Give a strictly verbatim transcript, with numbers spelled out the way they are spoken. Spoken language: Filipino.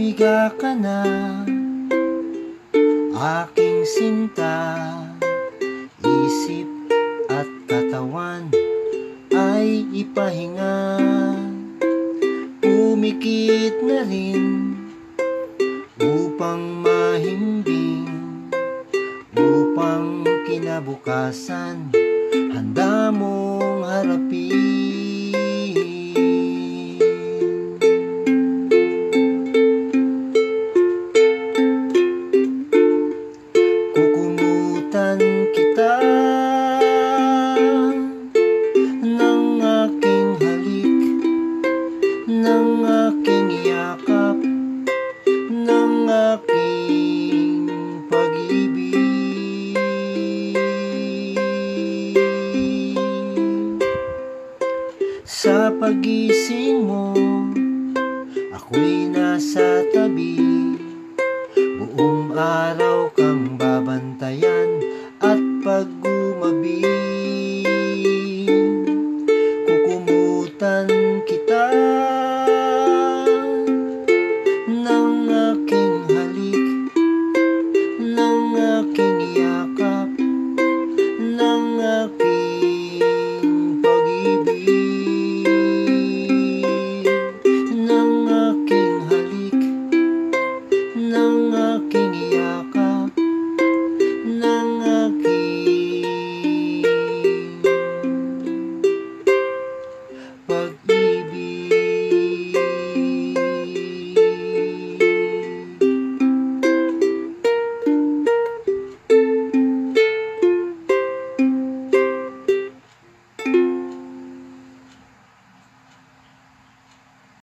Humiga ka na, aking sinta. Isip at katawan ay ipahinga. Pumikit na rin upang mahimbing, upang kinabukasan handa mong harapin. Kukumutan kita ng aking halik, ng aking yakap, ng aking pag-ibig. Sa pagising mo, ako'y nasa